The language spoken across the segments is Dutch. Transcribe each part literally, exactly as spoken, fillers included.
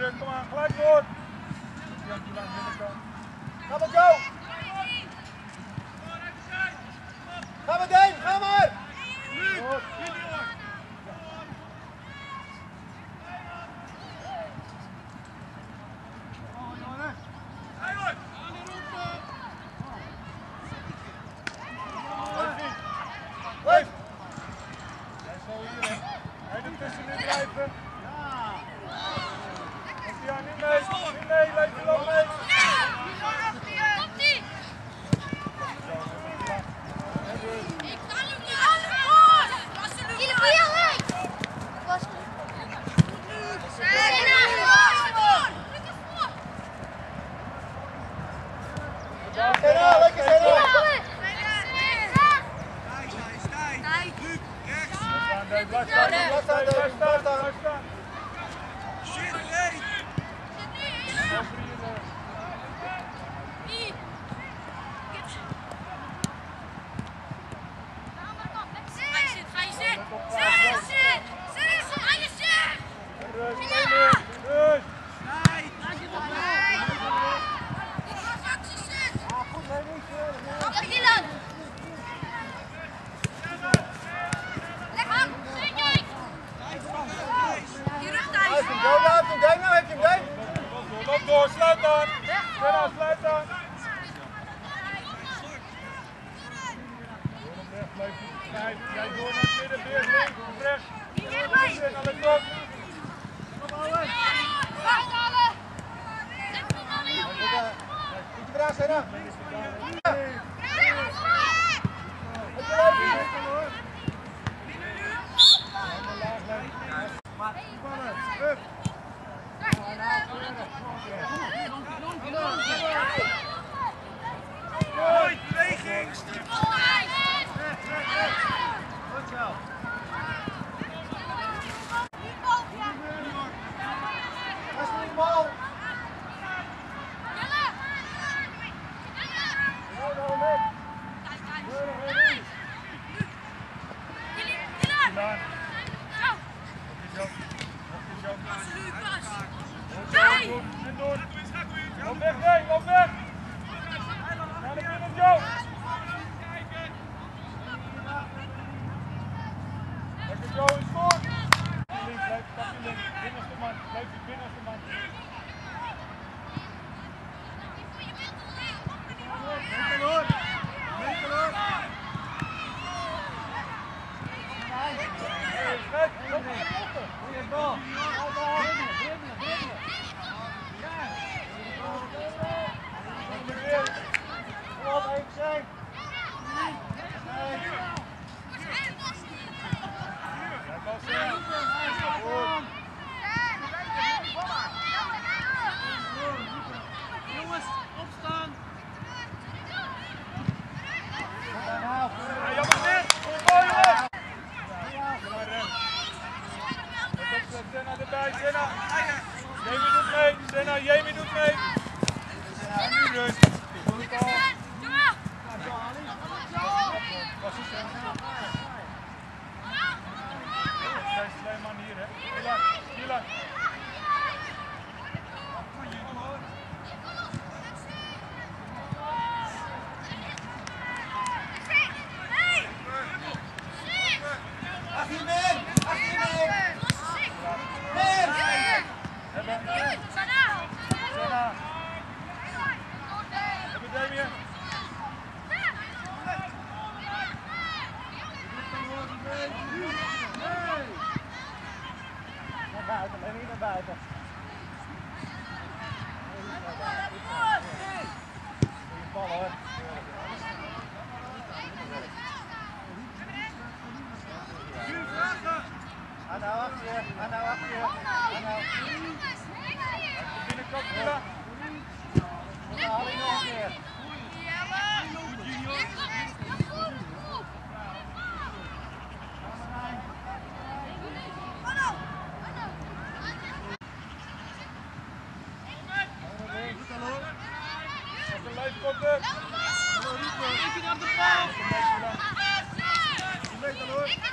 Jurgen, kom aan, gelijk door. Ga maar, Joe. Ga maar, Deen, ga maar. Goed.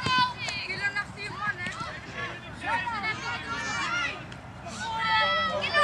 Jullie nog vier man, hè?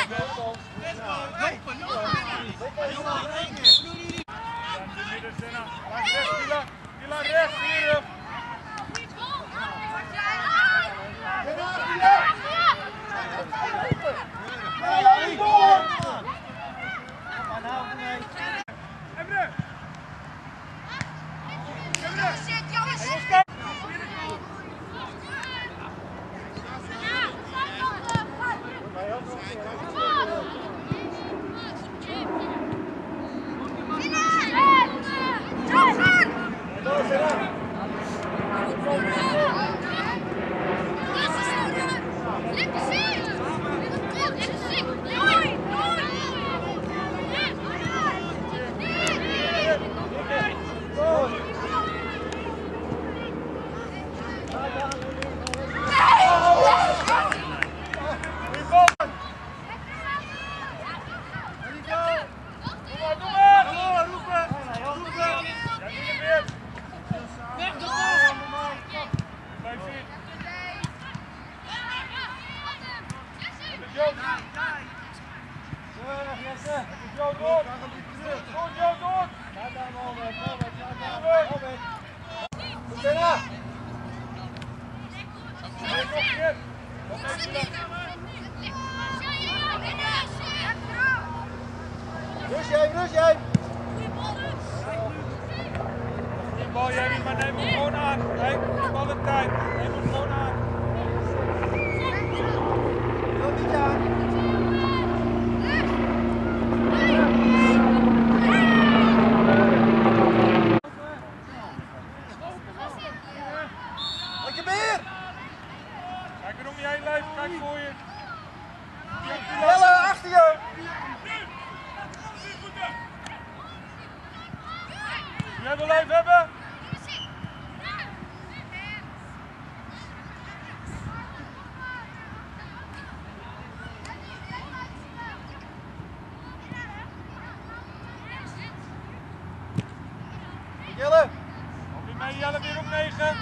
Rust jij, rust jij. Die bal jij niet, maar neem hem gewoon aan. Neem hem alle tijd. Neem hem gewoon aan. Wil niet aan. Lekker meer. Kijk er om je heen, Leif. Kijk voor je. Jelle, achter je. Jij wil Leif hebben? Jelle. Kom je mee, Jelle, weer op negen.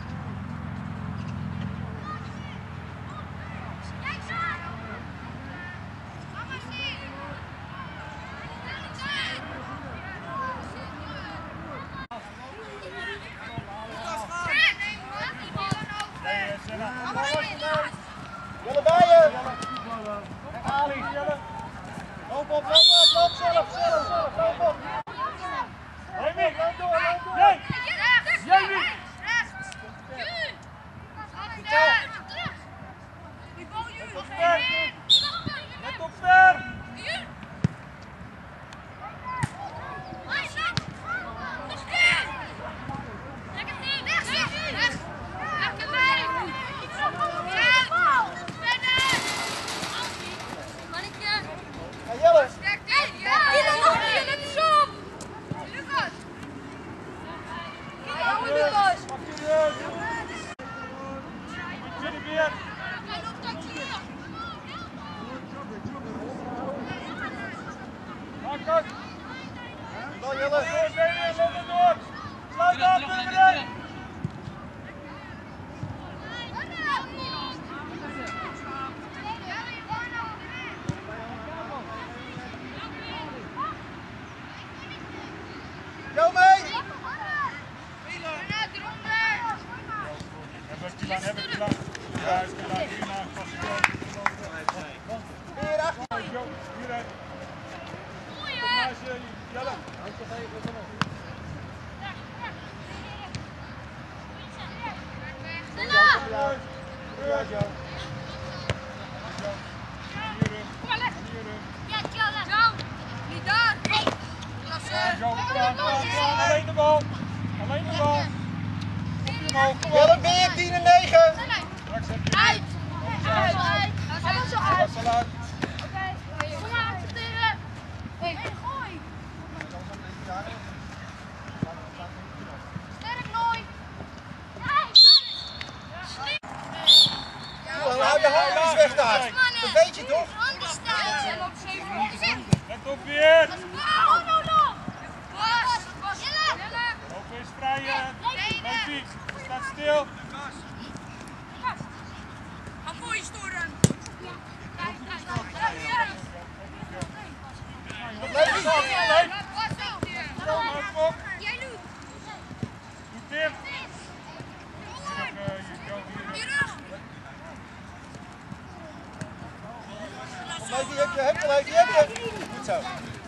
Jelle bij je. Ali. Loop op, loop op, loop zelf, zelf, zelf, loop op. Jamie, Loop door, loop door. Jamie, Jamie. Let op ver. Ja, Jelle. Jullie weer. Maak het. Bal Jelle. Door, Daniel, loop er door. Sluit af, Pummerij. Jo mee. Hebben we Kilan, hebben we Kilan. Ja, is Kilan, hierna, pas ik door. Weer achter. Jo, hieruit. Naast je, Jelle. Ja, ja, Jo. Jo, Kilan, Kilan, Kilan, alleen de bal. Alleen de bal. Op je omhoog, kom op. Jelle, weer tien en negen. Straks heb je uit. Dat is al uit. Dan hou je handjes weg daar. Dat weet je toch? Let op weer. Loop eens vrij. Leifie, staat stil. Leef eens af. Kom op. Doe dicht. Leef je, heb je, heb je, leef je, heb je. Goed zo.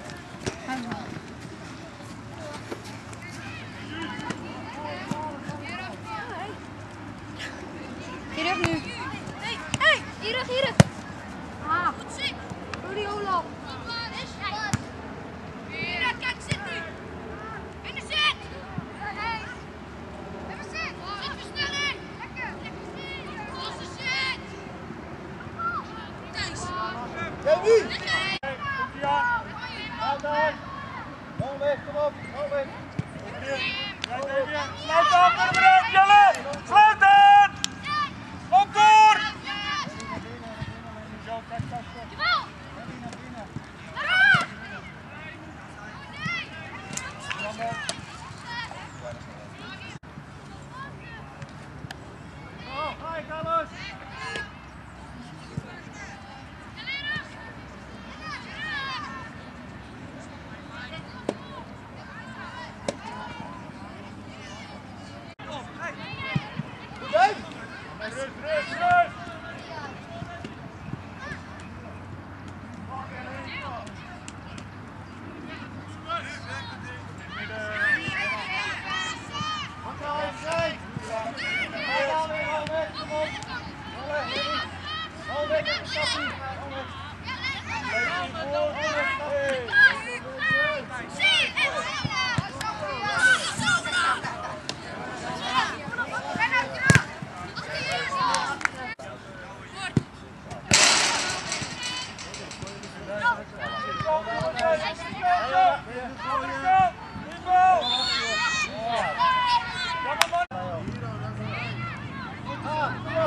Hier nu. Hey, hier, hier. Ah, goed ziek. Rudy Olaf. Hier, kijk, zit nu. In de zit. Hey. Even zit. Zit versnelling. Lekker. Losse zit. Thijs. Jamie. Hey, komt ie aan. Ga daar. Bal weg, kom op. Bal weg. Sluit even. Sluit af, Pummerij, Jelle. Sluit het. Loop door. Jo, kijk, kijk, kijk. Oh, hi Carlos.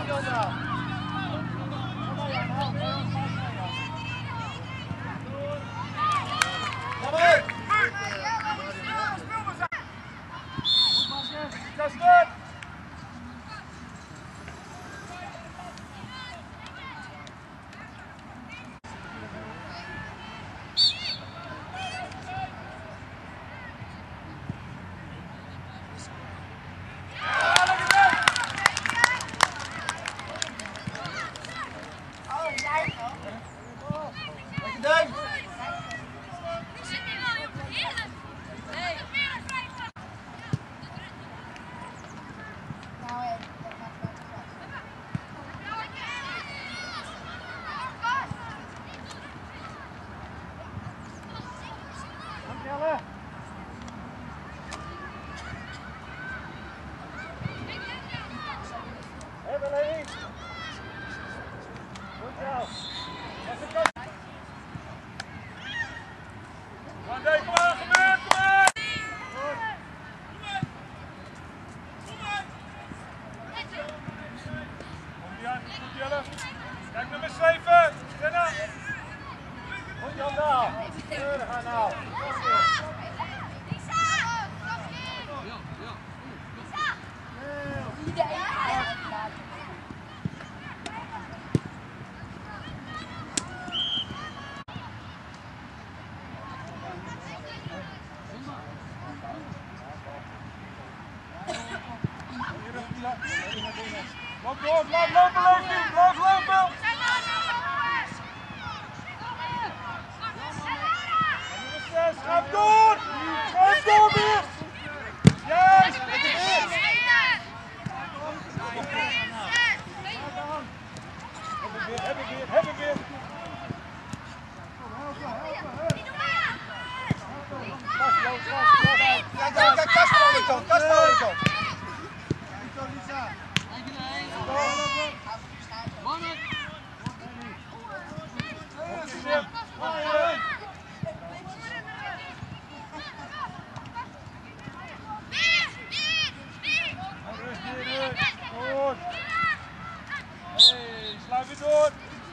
Kom Jan nou. Kom maar. Dat is goed. Kijk nummer zeven. Renna. Goed Jan nou. Keurig aan nou. Loop door, blijf lopen, Levi, blijf lopen! Ga door! Ga door weer! Juist! Heb je weer? Heb ik weer, heb ik weer! Kijk daar, kijk, Kasper aan de kant, Kasper aan de kant. Goed! Hey, sluit weer door!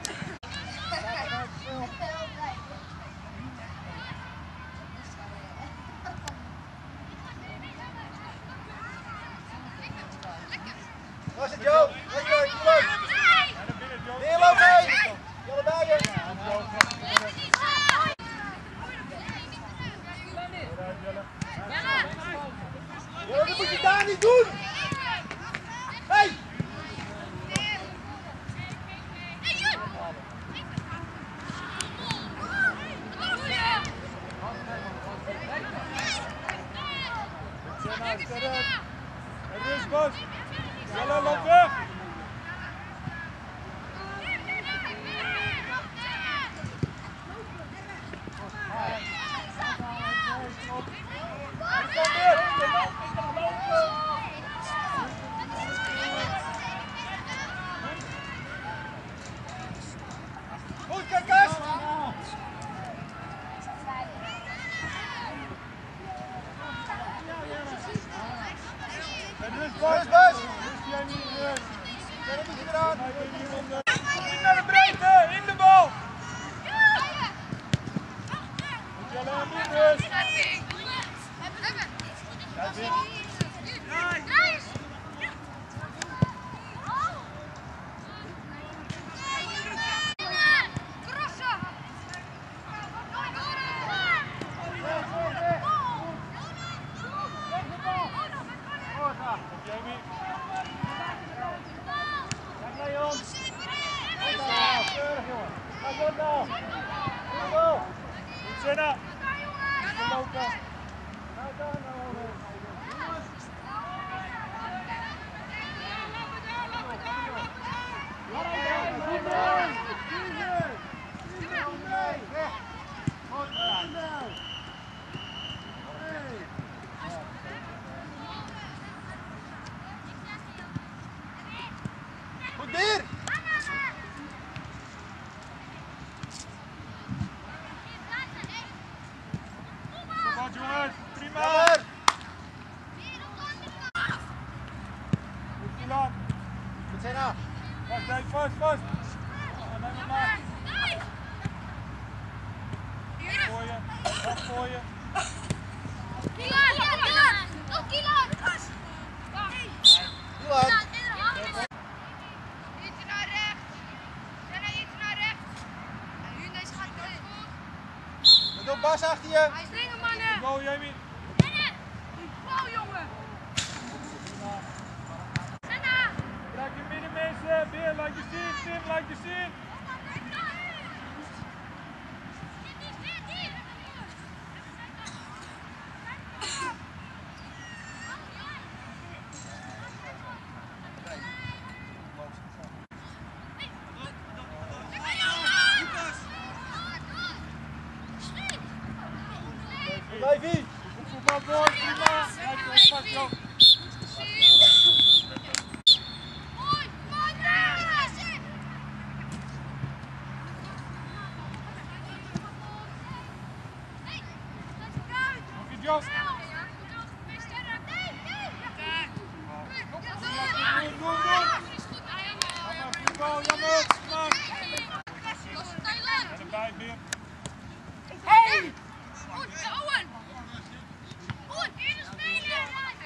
Waar is het Joop? Lekker, kom op. Weer loop mee. Jelle bij je. Jelle, dat moet je daar niet doen. Hey. En rust, Bas! Jelle, loop weg! Goed, kijk Kas. Rust, Bas! Rust, Bas. Rust jij niet, rust! Ja, dat moet je eraan. Niet naar de breedte, in de bal! Moet Jelle aan doen, rust! Jamie. Kijk Leon. Keurig jongen. Ga door nou. Kom op. Goed, Senna! Goed lopen! Ga daar nou. Goed dier! Wat jongens, prima! Jammer! Goed gedaan! Goed zijn af! Vast, Dave, vast, vast. En neem hem maar. Voor je, vast voor je. Kilan, Kilan, nog Kilan. Kilan. Iets naar rechts. Senna, iets naar rechts. En nu deze gaat goed. Let op, Bas achter je. Hij is dingen, mannen. Go, Jamie. Senna. Wow, jongen. Senna. Krijg je midden mensen. Weer, laat je zien. Tim, laat je zien. Davie. Voetbal door, prima. Kijk, vast, joh. Jos. Voetbal, jammer. En erbij weer. Hey! Goed, Owen! Goed, eerder spelen!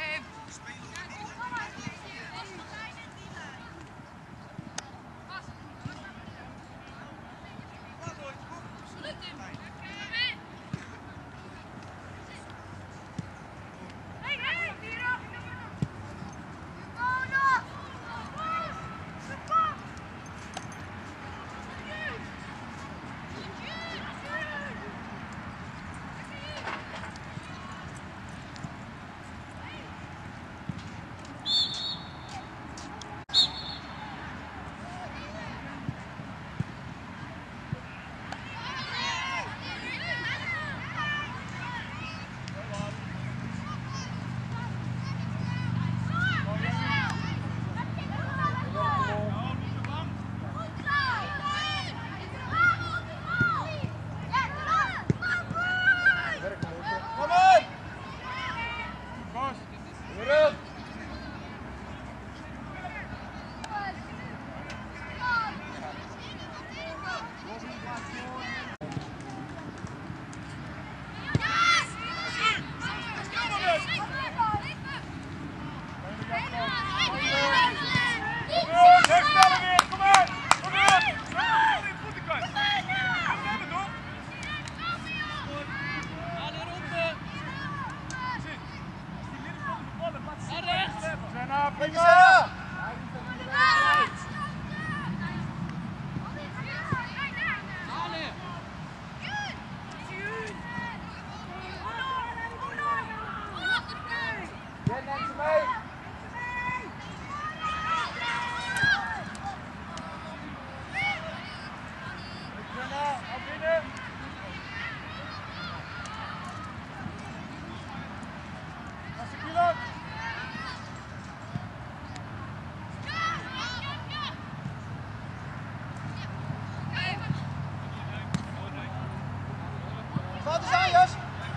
Wat is aan, Jas?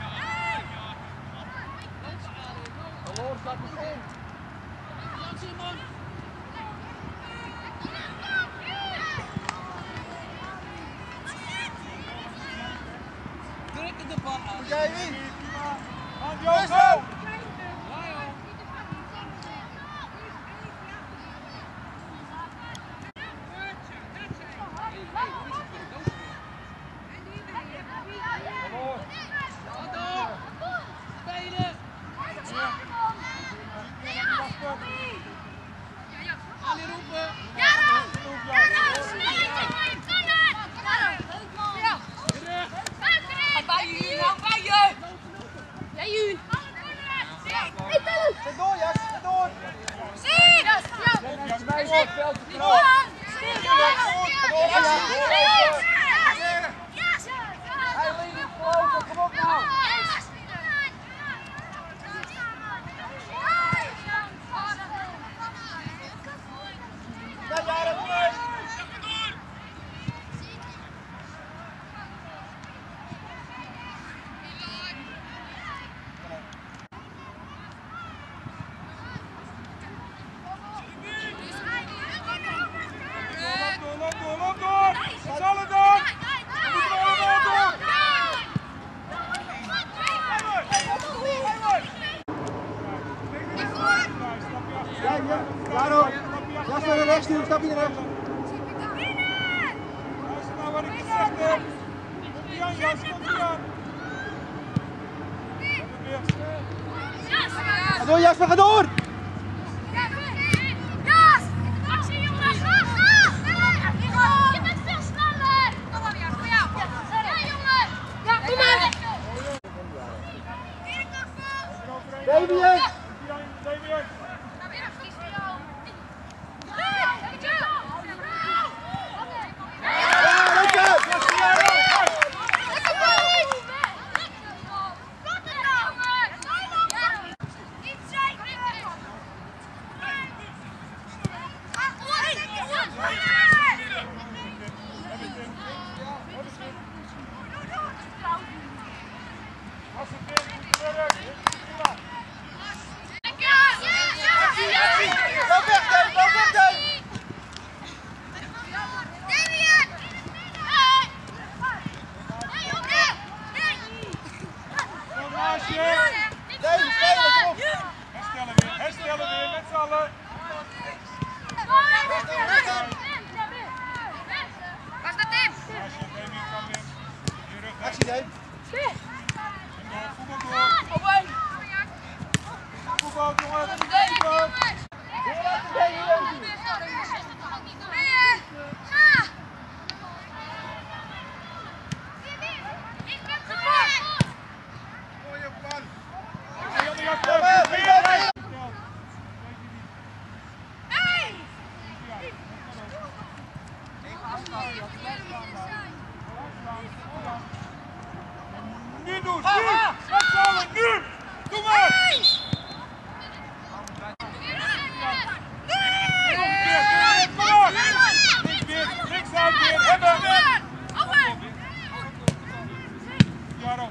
Verloor staat niet in. Druk in de bal aan. Moet jij wie? Hand, Joop, go! Zet door, Jas, zet door. Hij liet niet gelopen, kom op nou. Ja, ja, dat is. naar rechts nu, stapje naar rechts. Luister nou wat ik gezegd heb. Komt die aan, Jas, komt die aan. Ga door Jasper, ga door! Jas! Actie jongens, ga, ga! Je bent veel sneller! Kom maar weer, voor jou! Ja jongen! Ja, kom maar! Damien! Damien! Herstellen weer, herstellen weer met z'n allen. Waar is dat Tim? Actie Dave. Voetbal door. Voetbal jongens. Voetbal. Nu doen, nu! Met z'n allen, nu! Doe maar! Niks uit weer, hebben! Jaro!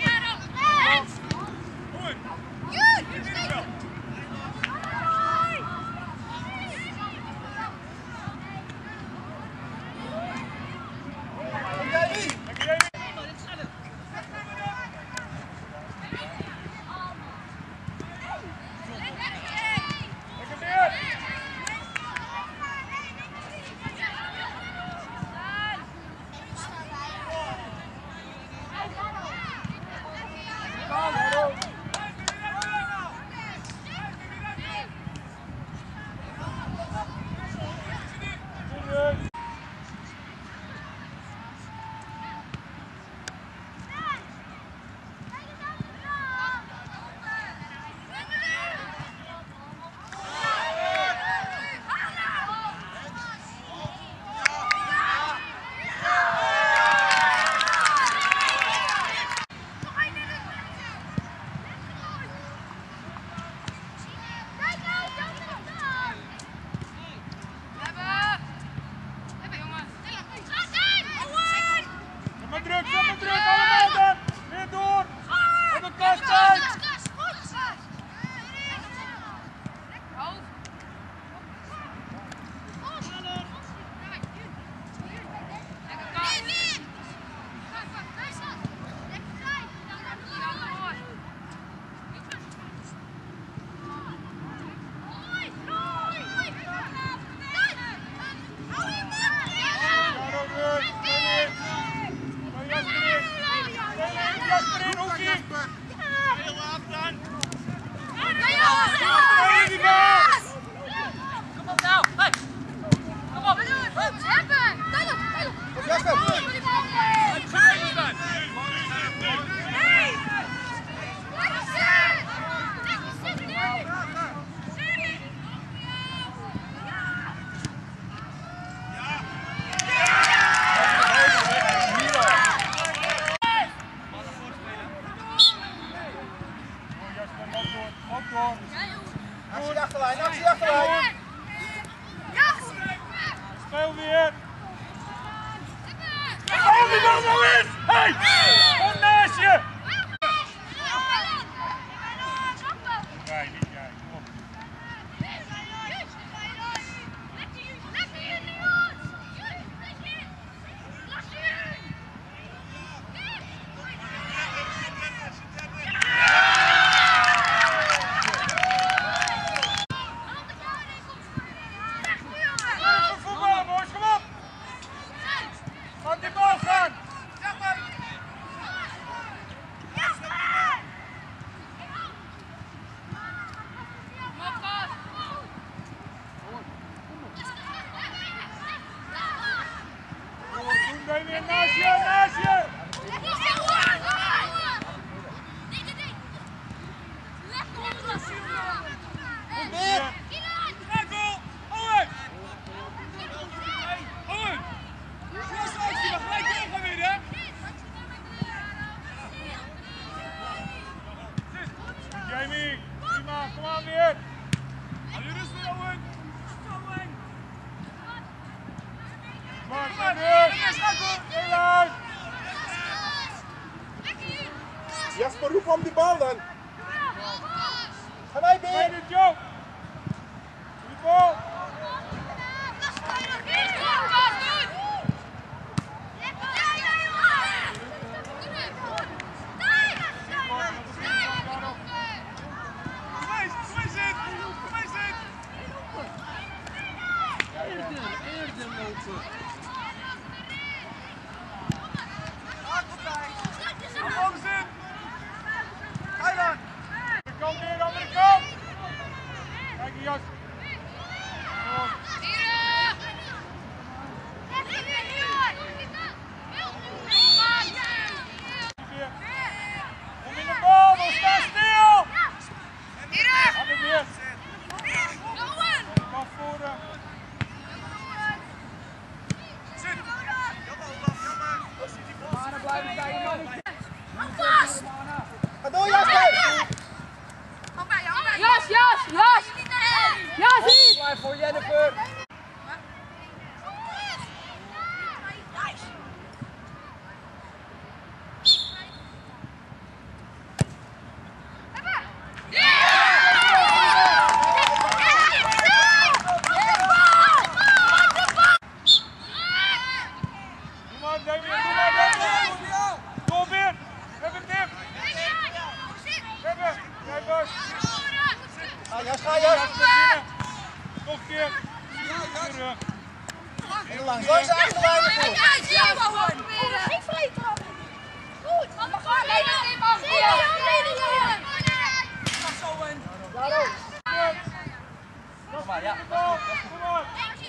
Actie achterlijn, actie achterlijn. Speel weer. Hou die bal nou in! Hey! Kom naast je! Nee, niet jij. Kom op. Kom die bal dan. Ga mij Bij binnen. de Joe. Die bal. Eerder lopen. Kom zit. Ga je dan. De kant weer, andere kant. Kijk die jas. Kom. Kom in de bal, dan sta stil. Ga er weer. Kom voeren. Zit. Mannen blijven kijken, mannen. Ga door, Jasper. Jas, jas, jas! Jas, hier! Blijf voor Jennifer. Doe maar, Damien, doe maar, Damien. Kom weer. Heb het Tim. Hebben. Jij Bas. Ga Jas, ga Jas. Nog een keer. Terug. Heel lang. Langs de achterlijn ervoor. Geen vrije trap. Goed, maar we gaan alleen maar Daarom. Kom maar, ja. Kom maar.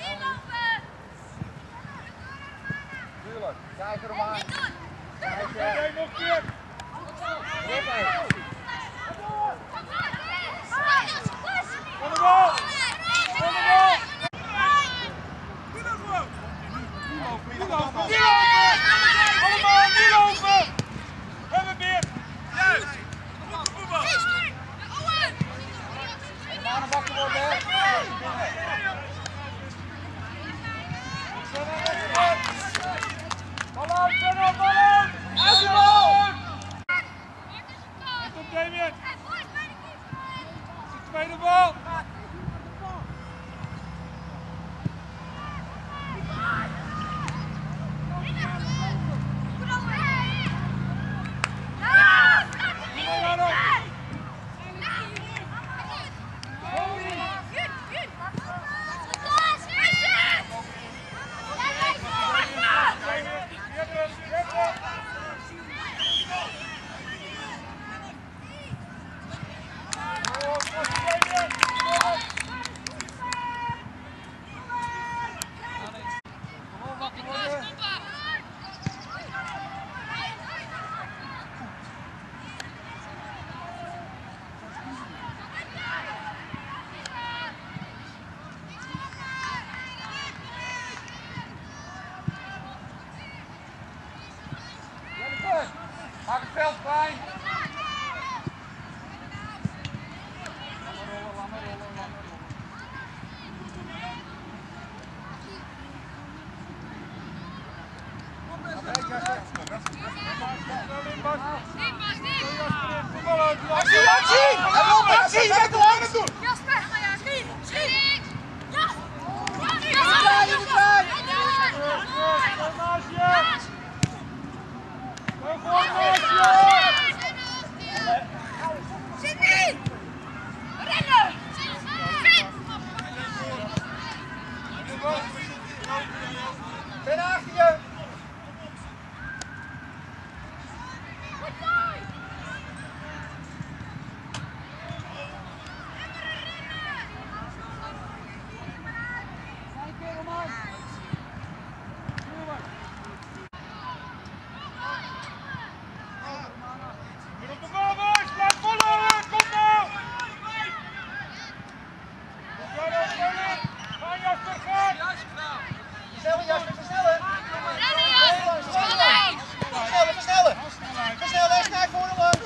Tuurlijk. Kijk er maar. Oké, nog een keer. Van de bal. Van de bal. Doe dat gewoon. Niet lopen, niet lopen. Niet lopen. Allemaal niet lopen. We hebben weer. Juist. Goed voetbal. Mannen bakken worden, hè. Ballon, ballon, ballon! Uit de bal! En komt Damien. De tweede bal. Maak het veld klein. Actie, actie! Actie, je bent te lang aan het doen! Jasper, ga je schiet! Schiet! Ja! Sydney! Rennen! Ben achter je! Versnellen, Jasper, versnellen! Versnellen, versnellen! Versnellen en snij voor de langs!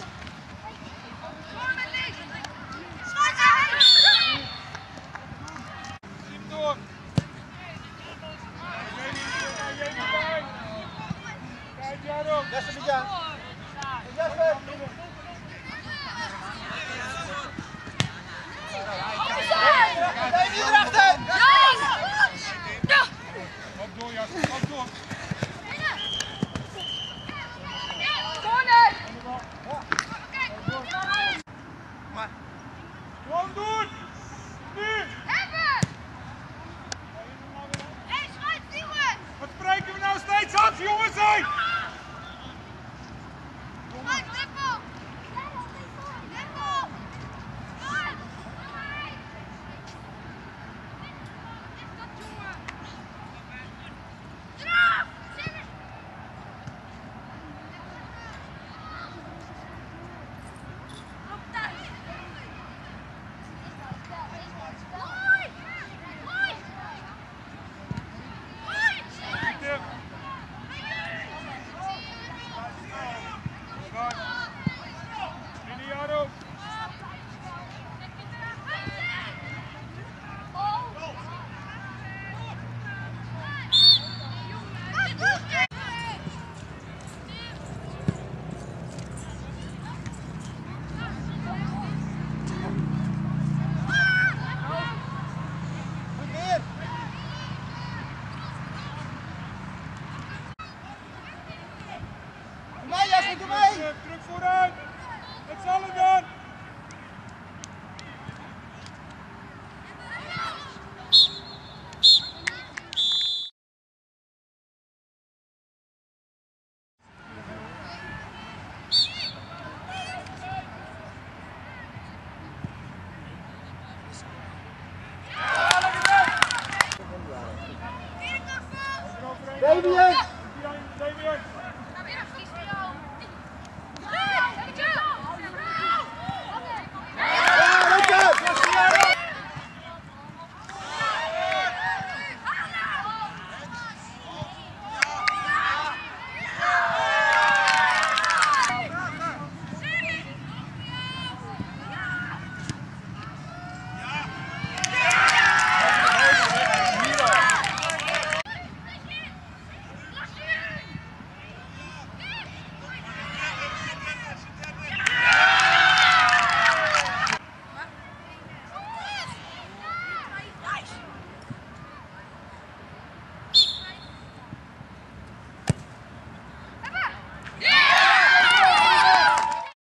Team door. Kijk, Jaro. Jasper, Jasper! Jasper! druk, druk vooruit. Met z'n allen dan. Fabian!